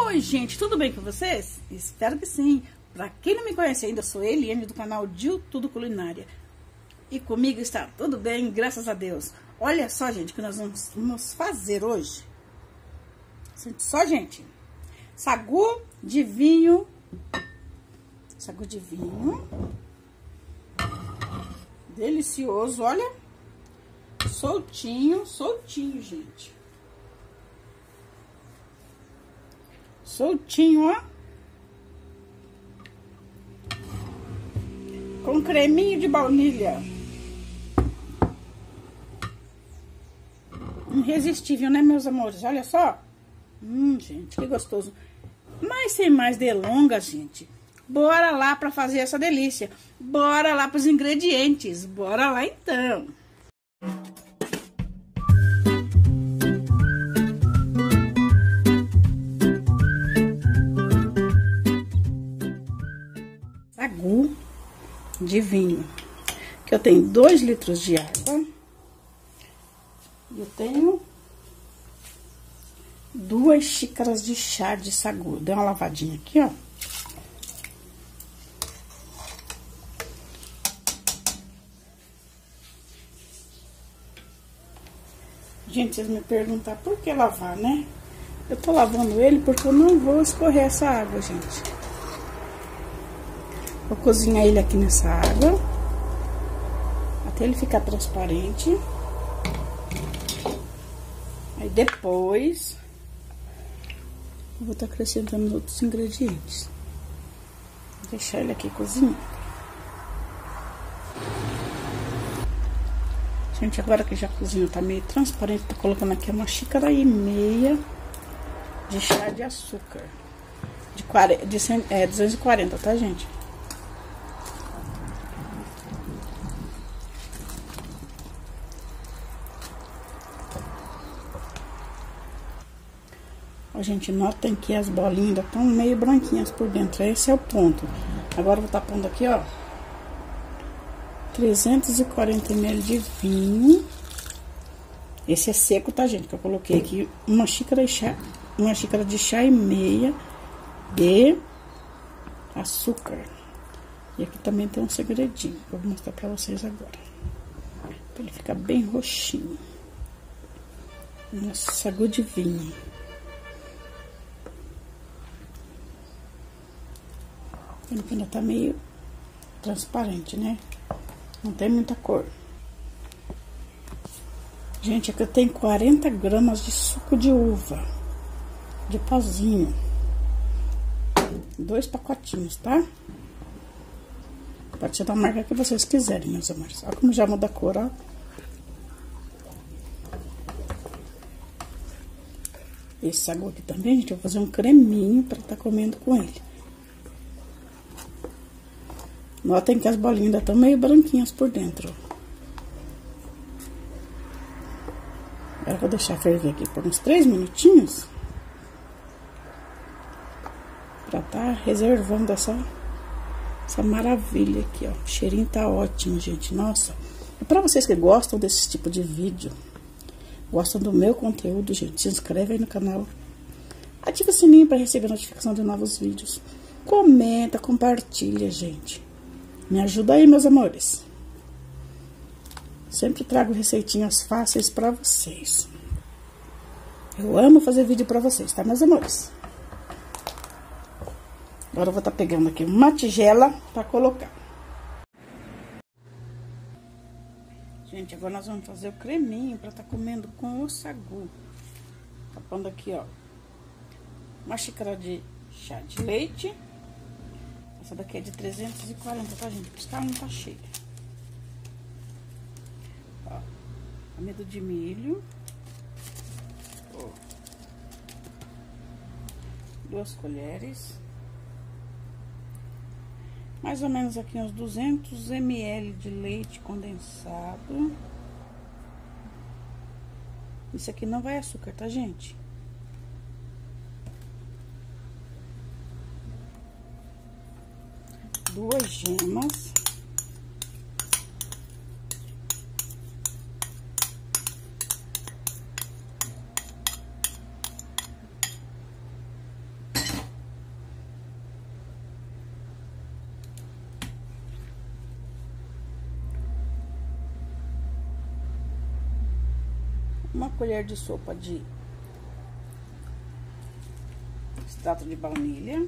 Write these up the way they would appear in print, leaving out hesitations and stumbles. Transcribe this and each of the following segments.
Oi, gente, tudo bem com vocês? Espero que sim. Pra quem não me conhece ainda, eu sou Eliane do canal Dil Tudo Culinária. E comigo está tudo bem, graças a Deus. Olha só, gente, o que nós vamos fazer hoje. Sente só, gente. Sagu de vinho. Sagu de vinho. Delicioso, olha. Soltinho, soltinho, gente. Soltinho, ó. Com creminho de baunilha. Irresistível, né, meus amores? Olha só. Gente, que gostoso. Mas sem mais delongas, gente. Bora lá pra fazer essa delícia. Bora lá pros ingredientes. Bora lá, então. Sagu de vinho, que eu tenho 2 litros de água, eu tenho 2 xícaras de chá de sagu. Dei uma lavadinha aqui, ó. Gente, vocês me perguntam por que lavar, né? Eu tô lavando ele porque eu não vou escorrer essa água, gente. Vou cozinhar ele aqui nessa água, até ele ficar transparente. Aí depois, eu vou estar acrescentando os outros ingredientes. Vou deixar ele aqui cozinhando. Gente, agora que já cozinhou, tá meio transparente, tô colocando aqui 1,5 xícaras de chá de açúcar. De 240, tá, gente? Ó, gente, notem que as bolinhas ainda estão meio branquinhas por dentro. Esse é o ponto. Agora eu vou estar pondo aqui, ó, 340 ml de vinho. Esse é seco, tá, gente? Que eu coloquei aqui 1,5 xícara de chá e meia de açúcar. E aqui também tem um segredinho. Vou mostrar pra vocês agora. Pra ele ficar bem roxinho. Nossa, sagu de vinho. Vendo que ainda tá meio transparente, né? Não tem muita cor. Gente, aqui eu tenho 40 gramas de suco de uva. De pozinho. 2 pacotinhos, tá? Pode ser da marca que vocês quiserem, meus amores. Olha como já muda a cor, ó. Esse sagu aqui também, gente, eu vou fazer um creminho pra estar comendo com ele. Notem que as bolinhas ainda estão meio branquinhas por dentro. Agora eu vou deixar ferver aqui por uns 3 minutinhos. Pra tá reservando essa maravilha aqui, ó. O cheirinho tá ótimo, gente. Nossa. E pra vocês que gostam desse tipo de vídeo, gostam do meu conteúdo, gente, se inscreve aí no canal. Ativa o sininho pra receber a notificação de novos vídeos. Comenta, compartilha, gente. Me ajuda aí, meus amores. Sempre trago receitinhas fáceis pra vocês. Eu amo fazer vídeo pra vocês, tá, meus amores? Agora eu vou estar pegando aqui uma tigela pra colocar. Gente, agora nós vamos fazer o creminho pra estar comendo com o sagu. Tá pondo aqui, ó, 1 xícara de chá de leite. Essa daqui é de 340, tá, gente? Porque ela não tá cheia. Ó, amido de milho. Ó, 2 colheres. Mais ou menos aqui uns 200 ml de leite condensado. Isso aqui não vai açúcar, tá, gente? Duas gemas. 1 colher de sopa de extrato de baunilha.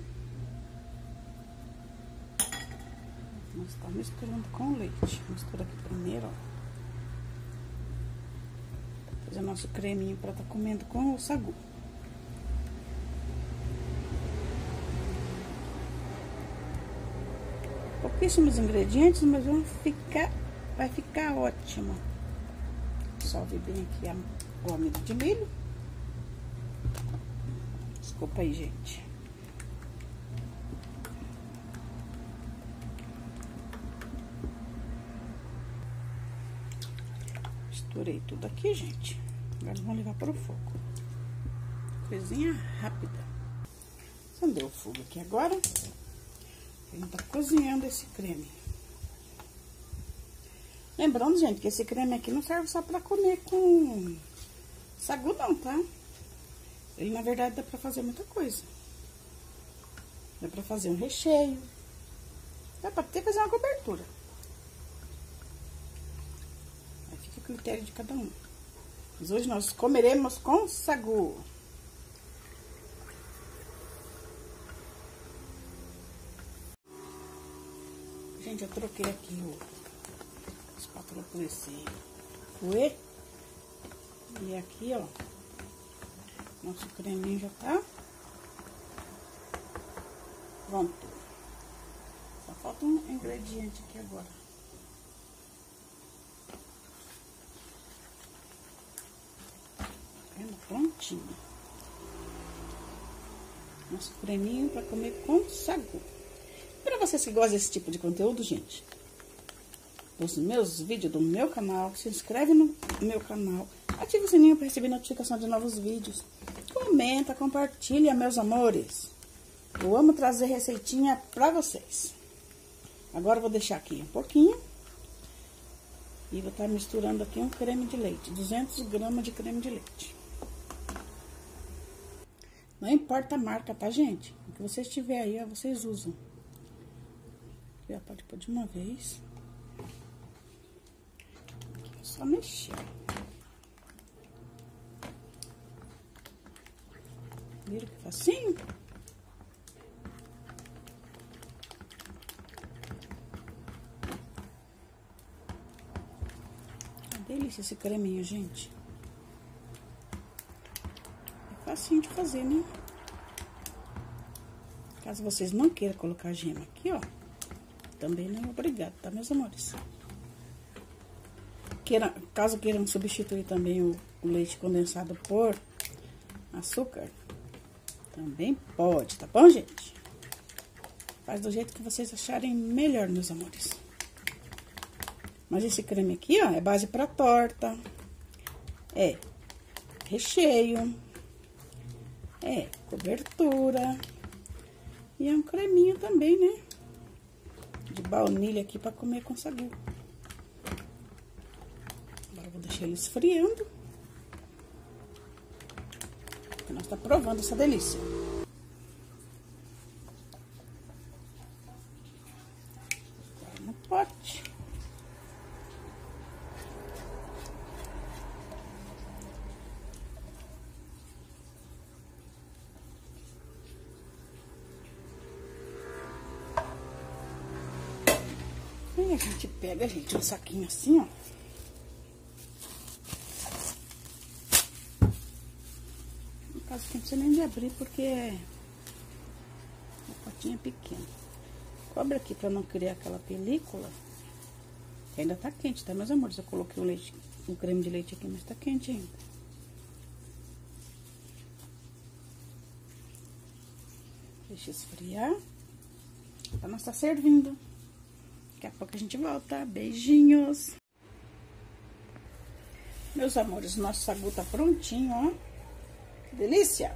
Nós estamos misturando com o leite. Mistura aqui primeiro, ó. Fazer nosso creminho para tá comendo com o sagu. Pouquíssimos ingredientes, mas vai ficar ótimo. Dissolve bem aqui o amido de milho. Desculpa aí, gente. Misturei tudo aqui, gente. Agora vamos levar para o fogo. Coisinha rápida. Acendeu o fogo aqui agora. A gente tá cozinhando esse creme. Lembrando, gente, que esse creme aqui não serve só para comer com sagu, não, tá? Ele, na verdade, dá pra fazer muita coisa. Dá pra fazer um recheio. Dá pra até fazer uma cobertura. Aí fica a critério de cada um. Mas hoje nós comeremos com sagu. Gente, eu troquei aqui o espátula por esse fouet. E aqui, ó, nosso creminho já tá pronto. Só falta um ingrediente aqui agora. Vendo? Prontinho. Nosso creminho para comer com sagu. Para vocês que gostam desse tipo de conteúdo, gente, dos meus vídeos do meu canal, se inscreve no meu canal, ativa o sininho para receber notificação de novos vídeos, comenta, compartilha, meus amores. Eu amo trazer receitinha para vocês. Agora eu vou deixar aqui um pouquinho e vou estar misturando aqui um creme de leite, 200 gramas de creme de leite. Não importa a marca, tá, gente? O que vocês tiverem aí, ó, vocês usam. Já pode pôr de uma vez. Aqui é só mexer. Viram que facinho? Uma delícia esse creminho, gente. É facinho de fazer, né? Caso vocês não queiram colocar gema aqui, ó. Também não é obrigado, tá, meus amores? Caso queiram substituir também o leite condensado por açúcar, também pode, tá bom, gente? Faz do jeito que vocês acharem melhor, meus amores. Mas esse creme aqui, ó, é base pra torta, é recheio, é cobertura e é um creminho também, né? De baunilha aqui para comer com sagu. Agora eu vou deixar ele esfriando. Porque nós tá provando essa delícia. Agora no pote. Aí a gente pega, gente, um saquinho assim, ó. No caso aqui não precisa nem de abrir, porque o potinho é pequeno. Cobre aqui pra não criar aquela película. Que ainda tá quente, tá, meus amores? Eu coloquei o creme de leite aqui, mas tá quente ainda. Deixa esfriar. Pra nós tá servindo. Daqui a pouco a gente volta. Beijinhos. Meus amores, nosso sagu tá prontinho, ó. Que delícia!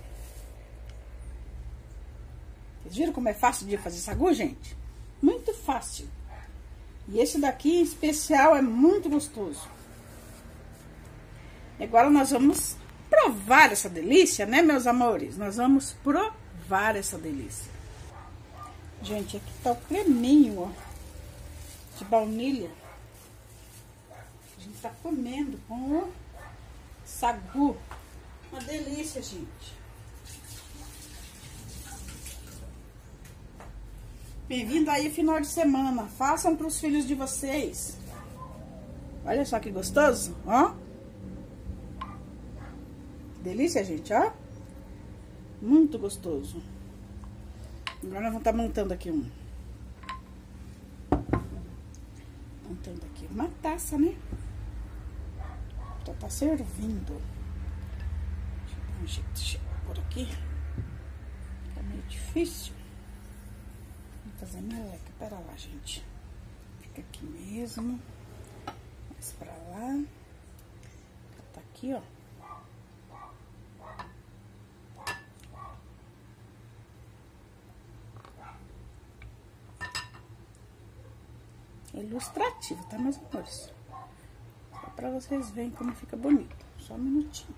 Vocês viram como é fácil de fazer sagu, gente? Muito fácil. E esse daqui, em especial, é muito gostoso. E agora nós vamos provar essa delícia, né, meus amores? Nós vamos provar essa delícia. Gente, aqui tá o creminho, ó. De baunilha. A gente tá comendo com o Sagu. Uma delícia, gente. Bem-vindo aí final de semana. Façam para os filhos de vocês. Olha só que gostoso, ó. Delícia, gente, ó. Muito gostoso. Agora nós vamos estar montando aqui montando aqui uma taça, né? Já tá servindo. Deixa eu dar um jeito por aqui. Tá meio difícil. Vou fazer meleca. Pera lá, gente. Fica aqui mesmo. Mais pra lá. Tá aqui, ó. É ilustrativo, tá, meus amores? Só pra vocês verem como fica bonito. Só um minutinho.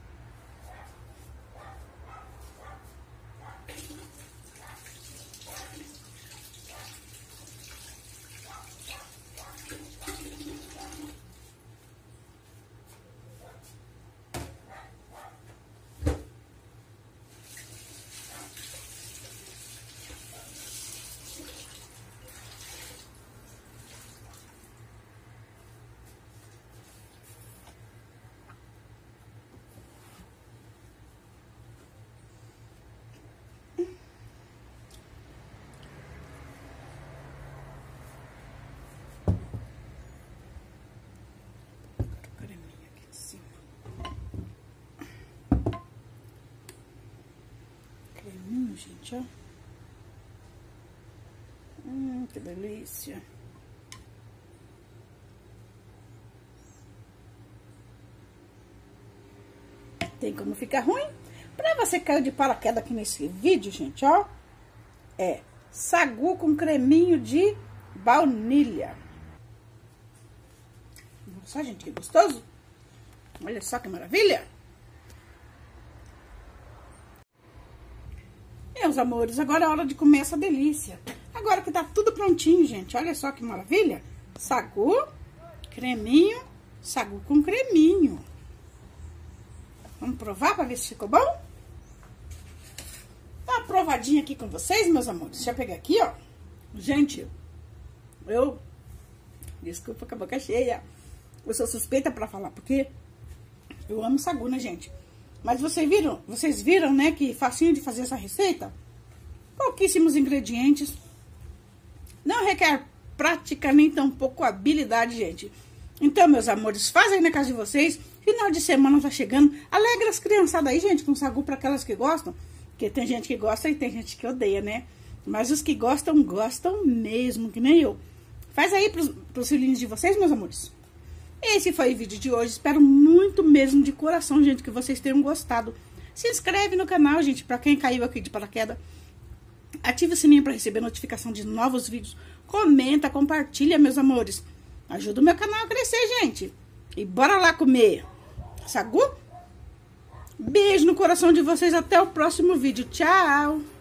Gente, ó. Que delícia. Tem como ficar ruim? Pra você cair de paraquedas aqui nesse vídeo, gente, ó. É sagu com creminho de baunilha. Olha só, gente, que gostoso. Olha só que maravilha. Meus amores, agora é hora de comer essa delícia. Agora que tá tudo prontinho, gente. Olha só que maravilha. Sagu, creminho, sagu com creminho. Vamos provar pra ver se ficou bom? Dá uma provadinha aqui com vocês, meus amores. Deixa eu pegar aqui, ó. Gente, desculpa com a boca cheia. Eu sou suspeita pra falar, porque eu amo sagu, né, gente? Mas vocês viram, né, que facinho de fazer essa receita? Pouquíssimos ingredientes. Não requer prática nem tampouco habilidade, gente. Então, meus amores, fazem na casa de vocês. Final de semana tá chegando. Alegra as criançadas aí, gente, com sagu para aquelas que gostam. Porque tem gente que gosta e tem gente que odeia, né? Mas os que gostam, gostam mesmo, que nem eu. Faz aí pros filhinhos de vocês, meus amores. Esse foi o vídeo de hoje. Espero muito mesmo de coração, gente, que vocês tenham gostado. Se inscreve no canal, gente, pra quem caiu aqui de paraquedas. Ative o sininho pra receber notificação de novos vídeos. Comenta, compartilha, meus amores. Ajuda o meu canal a crescer, gente. E bora lá comer sagu? Beijo no coração de vocês. Até o próximo vídeo. Tchau!